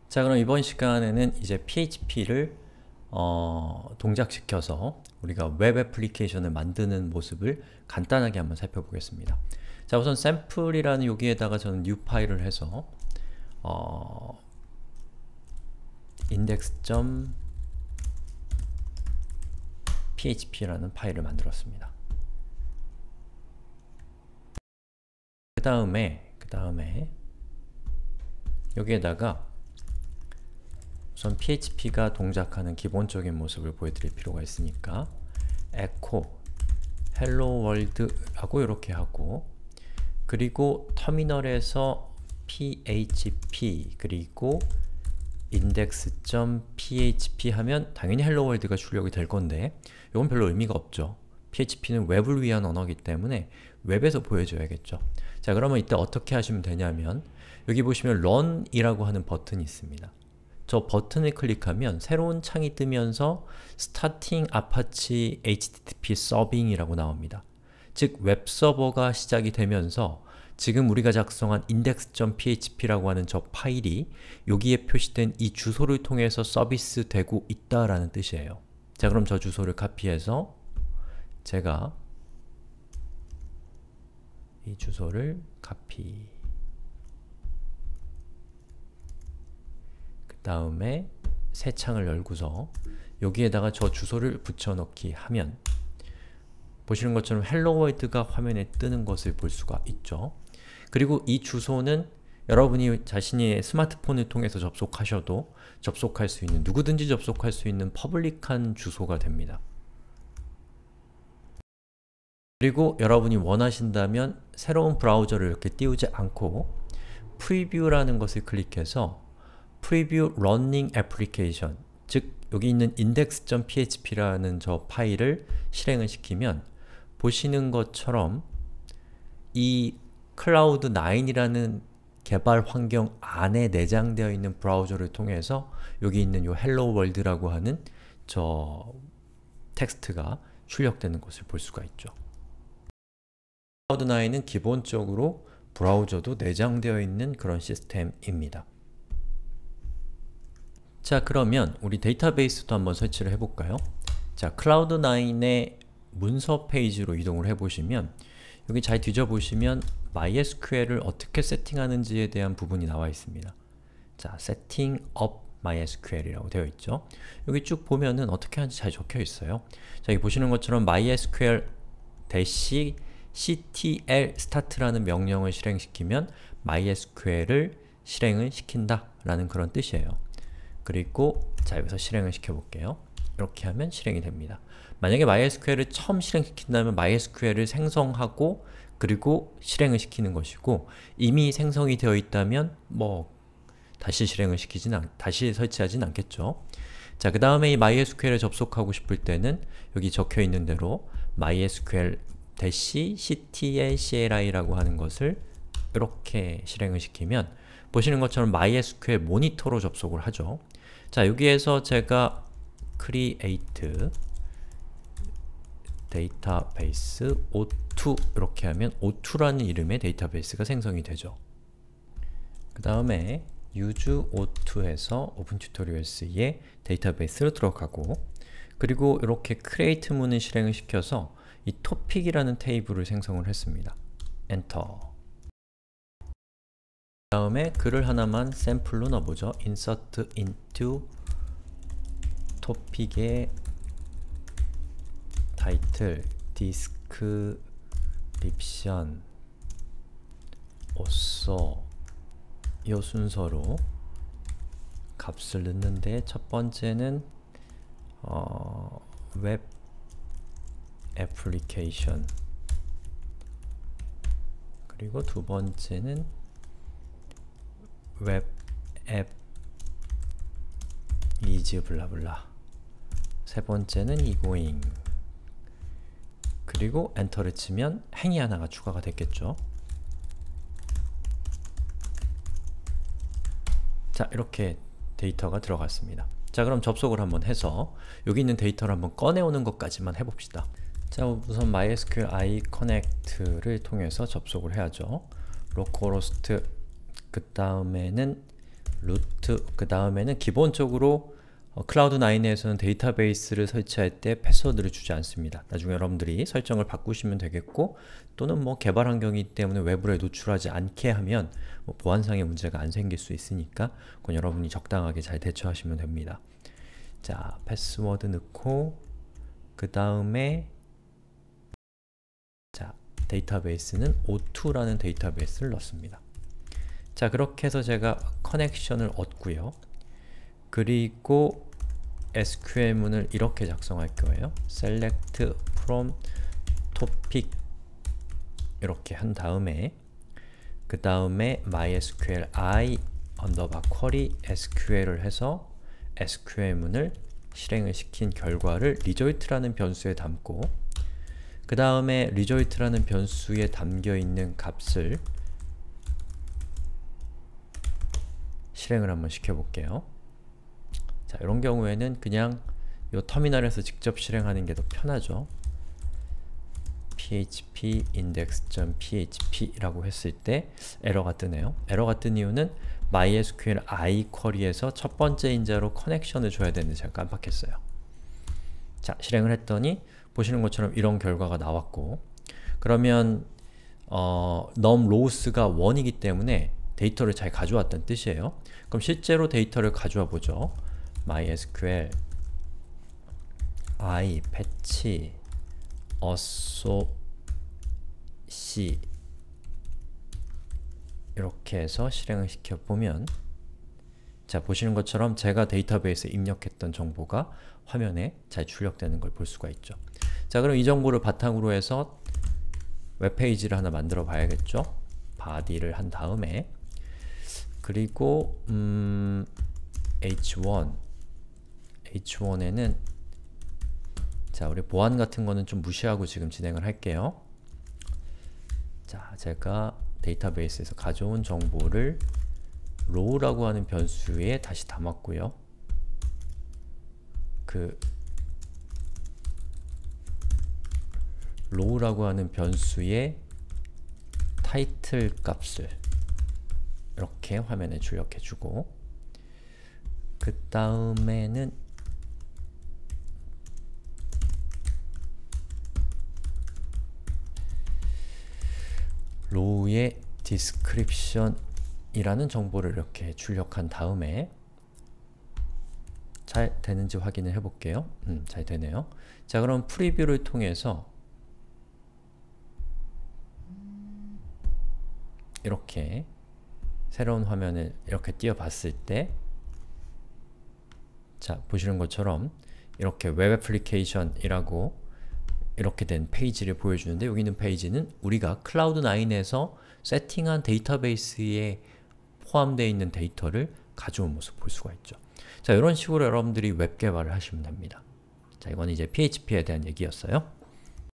자, 그럼 이번 시간에는 이제 PHP를 동작시켜서 우리가 웹 애플리케이션을 만드는 모습을 간단하게 한번 살펴보겠습니다. 자, 우선 샘플이라는 여기에다가 저는 new 파일을 해서 index.php라는 파일을 만들었습니다. 그 다음에 여기에다가 우선 PHP가 동작하는 기본적인 모습을 보여드릴 필요가 있으니까 echo hello world 라고 이렇게 하고, 그리고 터미널에서 php 그리고 index.php 하면 당연히 hello world가 출력이 될 건데 이건 별로 의미가 없죠. PHP는 웹을 위한 언어이기 때문에 웹에서 보여줘야겠죠. 자, 그러면 이때 어떻게 하시면 되냐면 여기 보시면 run이라고 하는 버튼이 있습니다. 저 버튼을 클릭하면 새로운 창이 뜨면서 Starting Apache HTTP Serving 이라고 나옵니다. 즉, 웹서버가 시작이 되면서 지금 우리가 작성한 index.php라고 하는 저 파일이 여기에 표시된 이 주소를 통해서 서비스 되고 있다라는 뜻이에요. 자, 그럼 저 주소를 카피해서 제가 이 주소를 카피, 그 다음에 새 창을 열고서 여기에다가 저 주소를 붙여넣기 하면 보시는 것처럼 헬로 월드가 화면에 뜨는 것을 볼 수가 있죠. 그리고 이 주소는 여러분이 자신의 스마트폰을 통해서 접속하셔도 접속할 수 있는, 누구든지 접속할 수 있는 퍼블릭한 주소가 됩니다. 그리고 여러분이 원하신다면 새로운 브라우저를 이렇게 띄우지 않고 프리뷰라는 것을 클릭해서 Preview Running Application, 즉 여기 있는 index.php라는 저 파일을 실행을 시키면 보시는 것처럼 이 Cloud9이라는 개발 환경 안에 내장되어 있는 브라우저를 통해서 여기 있는 요 Hello World라고 하는 저 텍스트가 출력되는 것을 볼 수가 있죠. Cloud9은 기본적으로 브라우저도 내장되어 있는 그런 시스템입니다. 자, 그러면 우리 데이터베이스도 한번 설치를 해볼까요? 자, Cloud9의 문서 페이지로 이동을 해보시면 여기 잘 뒤져보시면 MySQL을 어떻게 세팅하는지에 대한 부분이 나와 있습니다. 자, Setting up MySQL이라고 되어 있죠. 여기 쭉 보면은 어떻게 하는지 잘 적혀 있어요. 자, 여기 보시는 것처럼 MySQL-ctl start라는 명령을 실행시키면 MySQL을 실행을 시킨다 라는 그런 뜻이에요. 그리고 자, 여기서 실행을 시켜볼게요. 이렇게 하면 실행이 됩니다. 만약에 MySQL을 처음 실행시킨다면 MySQL을 생성하고 그리고 실행을 시키는 것이고, 이미 생성이 되어 있다면 다시 설치하진 않겠죠. 자, 그 다음에 이 MySQL에 접속하고 싶을 때는 여기 적혀 있는 대로 MySQL-ctl-cli 라고 하는 것을 이렇게 실행을 시키면 보시는 것처럼 MySQL 모니터로 접속을 하죠. 자, 여기에서 제가 create database o2 이렇게 하면 o2라는 이름의 데이터베이스가 생성이 되죠. 그 다음에 use o2에서 오픈튜토리얼스의 데이터베이스로 들어가고, 그리고 이렇게 create 문을 실행을 시켜서 이 topic이라는 테이블을 생성을 했습니다. 엔터. 그 다음에 글을 하나만 샘플로 넣어보죠. insert into topic의 title, description, author 이 순서로 값을 넣는데 첫 번째는 웹 애플리케이션, 그리고 두 번째는 웹 앱 is 블라블라, 세 번째는 egoing, 그리고 엔터를 치면 행이 하나가 추가가 됐겠죠. 자, 이렇게 데이터가 들어갔습니다. 자, 그럼 접속을 한번 해서 여기 있는 데이터를 한번 꺼내오는 것까지만 해봅시다. 자, 우선 MySQL I connect를 통해서 접속을 해야죠. localhost, 그 다음에는 루트 그 다음에는 기본적으로 클라우드9에서는 데이터베이스를 설치할 때 패스워드를 주지 않습니다. 나중에 여러분들이 설정을 바꾸시면 되겠고 또는 뭐 개발 환경이기 때문에 외부에 노출하지 않게 하면 뭐 보안상의 문제가 안 생길 수 있으니까 그건 여러분이 적당하게 잘 대처하시면 됩니다. 자, 패스워드 넣고 그 다음에 자, 데이터베이스는 O2라는 데이터베이스를 넣습니다. 자, 그렇게 해서 제가 커넥션을 얻고요. 그리고 SQL문을 이렇게 작성할 거예요. select from topic 이렇게 한 다음에 그 다음에 mysql i _query SQL을 해서 SQL문을 실행을 시킨 결과를 result라는 변수에 담고 그 다음에 result라는 변수에 담겨있는 값을 실행을 한번 시켜볼게요. 자, 이런 경우에는 그냥 이 터미널에서 직접 실행하는 게 더 편하죠. php index.php 라고 했을 때 에러가 뜨네요. 에러가 뜬 이유는 mysql i 쿼리에서 첫 번째 인자로 커넥션을 줘야 되는데 제가 깜빡했어요. 자, 실행을 했더니 보시는 것처럼 이런 결과가 나왔고 그러면 num lows가 1이기 때문에 데이터를 잘 가져왔다는 뜻이에요. 그럼 실제로 데이터를 가져와 보죠. mysql i patch assoc 이렇게 해서 실행을 시켜보면 자, 보시는 것처럼 제가 데이터베이스에 입력했던 정보가 화면에 잘 출력되는 걸 볼 수가 있죠. 자, 그럼 이 정보를 바탕으로 해서 웹페이지를 하나 만들어 봐야겠죠. body를 한 다음에 그리고 h1에는 자, 우리 보안 같은 거는 좀 무시하고 지금 진행을 할게요. 자, 제가 데이터베이스에서 가져온 정보를 row라고 하는 변수에 다시 담았고요. 그 row라고 하는 변수의 타이틀 값을 이렇게 화면에 출력해주고 그 다음에는 row의 description 이라는 정보를 이렇게 출력한 다음에 잘 되는지 확인을 해볼게요. 잘 되네요. 자, 그럼 프리뷰를 통해서 이렇게 새로운 화면을 이렇게 띄워봤을 때 자, 보시는 것처럼 이렇게 웹 애플리케이션이라고 이렇게 된 페이지를 보여주는데 여기 있는 페이지는 우리가 클라우드9에서 세팅한 데이터베이스에 포함되어 있는 데이터를 가져온 모습 볼 수가 있죠. 자, 이런 식으로 여러분들이 웹 개발을 하시면 됩니다. 자, 이건 이제 PHP에 대한 얘기였어요.